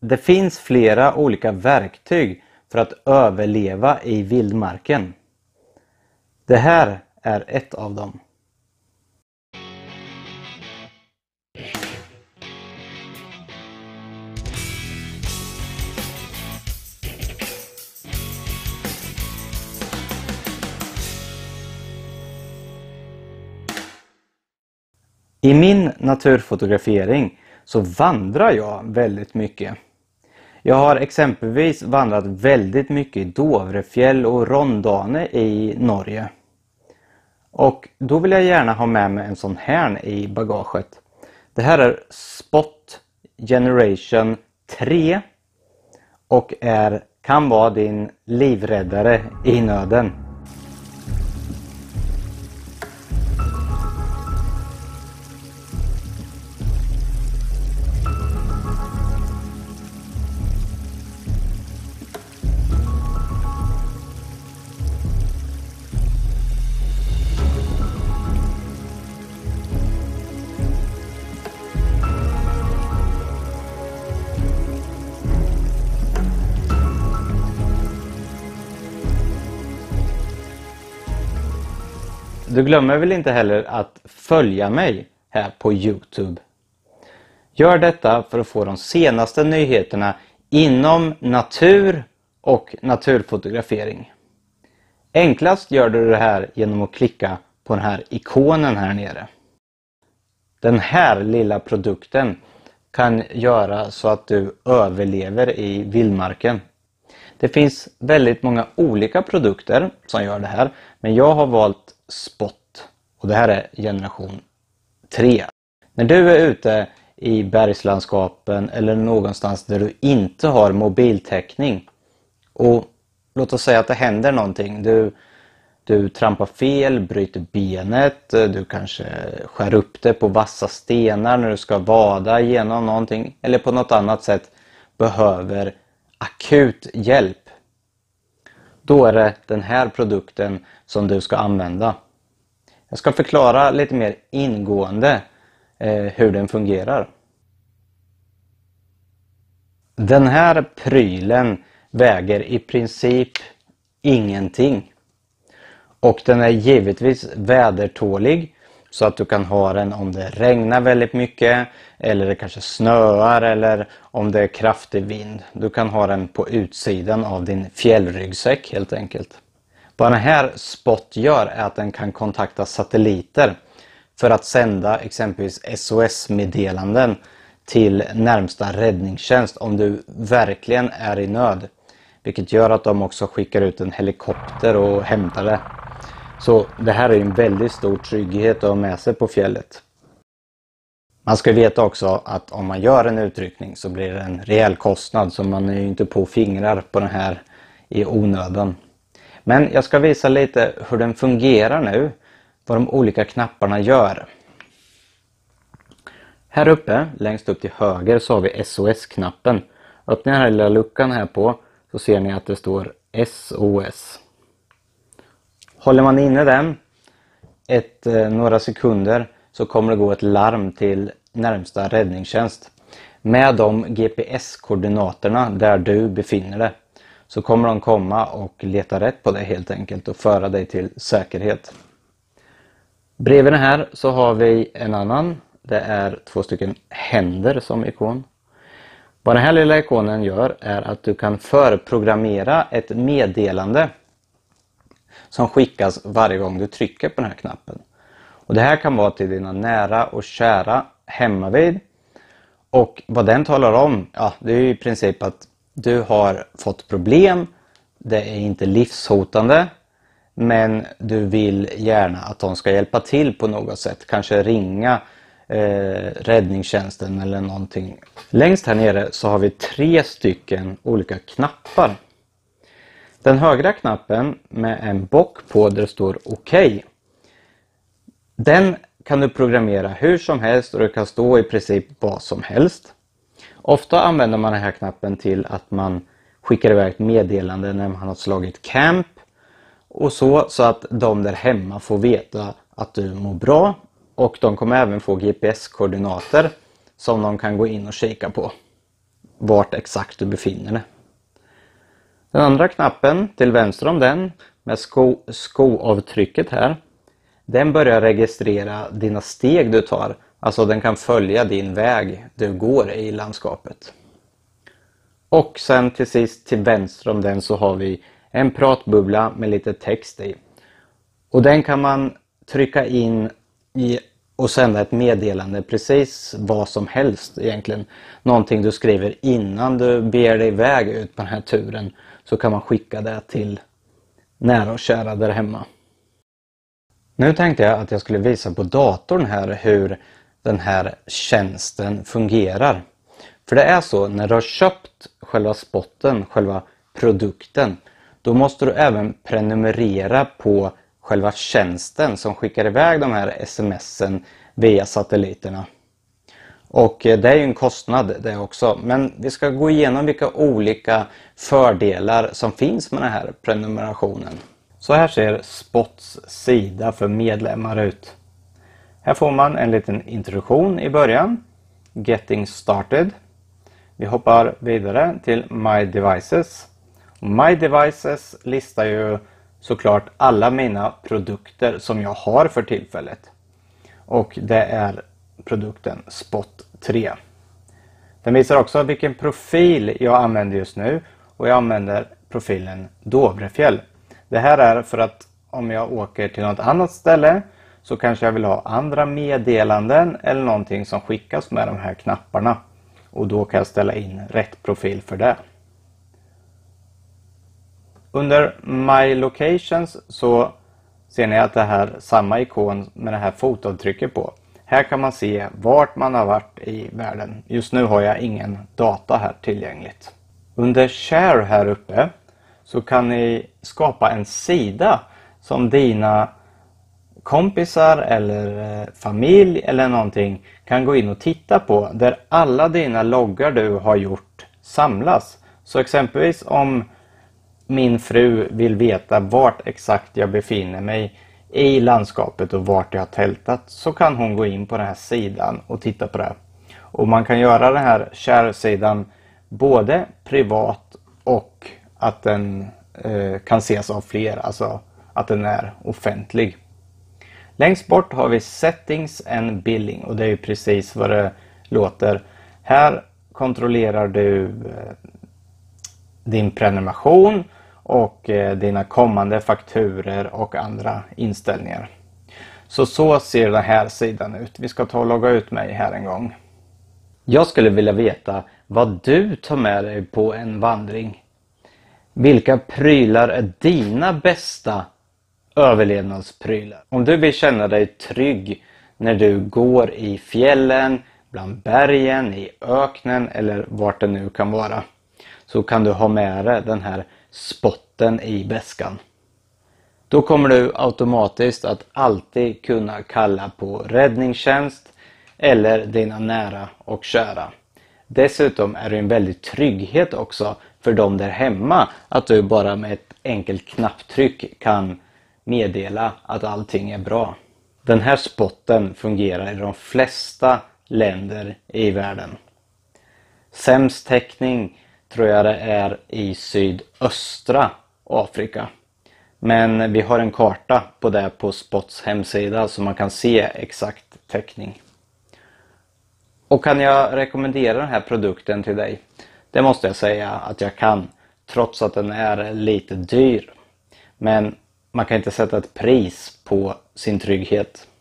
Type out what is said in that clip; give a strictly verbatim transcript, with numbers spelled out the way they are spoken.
Det finns flera olika verktyg för att överleva i vildmarken. Det här är ett av dem. I min naturfotografering så vandrar jag väldigt mycket. Jag har exempelvis vandrat väldigt mycket i Dovrefjäll och Rondane i Norge. Och då vill jag gärna ha med mig en sån här i bagaget. Det här är Spot Generation tre och är, kan vara din livräddare i nöden. Du glömmer väl inte heller att följa mig här på YouTube. Gör detta för att få de senaste nyheterna inom natur och naturfotografering. Enklast gör du det här genom att klicka på den här ikonen här nere. Den här lilla produkten kan göra så att du överlever i vildmarken. Det finns väldigt många olika produkter som gör det här, men jag har valt Spot och det här är generation tre. När du är ute i bergslandskapen eller någonstans där du inte har mobiltäckning och låt oss säga att det händer någonting, du, du trampar fel, bryter benet, du kanske skär upp det på vassa stenar när du ska vada igenom någonting eller på något annat sätt behöver akut hjälp. Då är det den här produkten som du ska använda. Jag ska förklara lite mer ingående eh, hur den fungerar. Den här prylen väger i princip ingenting. Och den är givetvis vädertålig så att du kan ha den om det regnar väldigt mycket eller det kanske snöar eller om det är kraftig vind. Du kan ha den på utsidan av din fjällryggsäck helt enkelt. Vad den här Spot gör är att den kan kontakta satelliter för att sända exempelvis S O S-meddelanden till närmsta räddningstjänst om du verkligen är i nöd. Vilket gör att de också skickar ut en helikopter och hämtar det. Så det här är en väldigt stor trygghet att ha med sig på fjället. Man ska veta också att om man gör en utryckning så blir det en rejäl kostnad, så man är ju inte på fingrar på den här i onödan. Men jag ska visa lite hur den fungerar nu, vad de olika knapparna gör. Här uppe, längst upp till höger, så har vi S O S-knappen. Öppnar den här lilla luckan här på så ser ni att det står S O S. Håller man inne den ett, eh, några sekunder så kommer det gå ett larm till närmsta räddningstjänst. Med de G P S-koordinaterna där du befinner dig så kommer de komma och leta rätt på dig helt enkelt och föra dig till säkerhet. Bredvid den här så har vi en annan. Det är två stycken händer som ikon. Vad den här lilla ikonen gör är att du kan förprogrammera ett meddelande som skickas varje gång du trycker på den här knappen. Och det här kan vara till dina nära och kära hemma vid. Och vad den talar om, ja, det är i princip att du har fått problem. Det är inte livshotande, men du vill gärna att de ska hjälpa till på något sätt. Kanske ringa eh, räddningstjänsten eller någonting. Längst här nere så har vi tre stycken olika knappar. Den högra knappen med en bock på där det står OK. Den kan du programmera hur som helst och det kan stå i princip vad som helst. Ofta använder man den här knappen till att man skickar iväg ett meddelande när man har slagit camp. Och så, så att de där hemma får veta att du mår bra. Och de kommer även få G P S-koordinater som de kan gå in och kika på. vart exakt du befinner dig. Den andra knappen till vänster om den med sko, skoavtrycket här, den börjar registrera dina steg du tar. Alltså den kan följa din väg du går i landskapet. Och sen till sist till vänster om den så har vi en pratbubbla med lite text i. Och den kan man trycka in i och sända ett meddelande precis vad som helst egentligen. Någonting du skriver innan du beger dig iväg ut på den här turen, så kan man skicka det till nära och kära där hemma. Nu tänkte jag att jag skulle visa på datorn här hur den här tjänsten fungerar. För det är så, när du har köpt själva spotten, själva produkten, då måste du även prenumerera på själva tjänsten som skickar iväg de här smsen via satelliterna. Och det är ju en kostnad det också, men vi ska gå igenom vilka olika fördelar som finns med den här prenumerationen. Så här ser Spots sida för medlemmar ut. Här får man en liten introduktion i början, Getting Started. Vi hoppar vidare till My Devices. My Devices listar ju såklart alla mina produkter som jag har för tillfället. Och det är produkten Spot tre. Den visar också vilken profil jag använder just nu, och jag använder profilen Dovrefjäll. Det här är för att om jag åker till något annat ställe så kanske jag vill ha andra meddelanden eller någonting som skickas med de här knapparna. Och då kan jag ställa in rätt profil för det. Under My Locations så ser ni att det här samma ikon med det här fotavtrycket på. Här kan man se vart man har varit i världen. Just nu har jag ingen data här tillgängligt. Under Share här uppe så kan ni skapa en sida som dina kompisar eller familj eller någonting kan gå in och titta på, där alla dina loggar du har gjort samlas. Så exempelvis om min fru vill veta vart exakt jag befinner mig i landskapet och vart jag har tältat, så kan hon gå in på den här sidan och titta på det. Och man kan göra den här share-sidan både privat och att den eh, kan ses av fler, alltså att den är offentlig. Längst bort har vi Settings and Billing, och det är ju precis vad det låter. Här kontrollerar du eh, din prenumeration och eh, dina kommande fakturer och andra inställningar. Så så ser den här sidan ut. Vi ska ta och logga ut mig här en gång. Jag skulle vilja veta vad du tar med dig på en vandring. Vilka prylar är dina bästa överlevnadsprylar? Om du vill känna dig trygg när du går i fjällen, bland bergen, i öknen eller vart det nu kan vara, så kan du ha med dig den här spotten i väskan. Då kommer du automatiskt att alltid kunna kalla på räddningstjänst eller dina nära och kära. Dessutom är det en väldigt trygghet också för dem där hemma, att du bara med ett enkelt knapptryck kan meddela att allting är bra. Den här spotten fungerar i de flesta länder i världen. Sämst täckning tror jag det är i sydöstra Afrika. Men vi har en karta på det på Spots hemsida så man kan se exakt täckning. Och kan jag rekommendera den här produkten till dig? Det måste jag säga att jag kan, trots att den är lite dyr. Men man kan inte sätta ett pris på sin trygghet.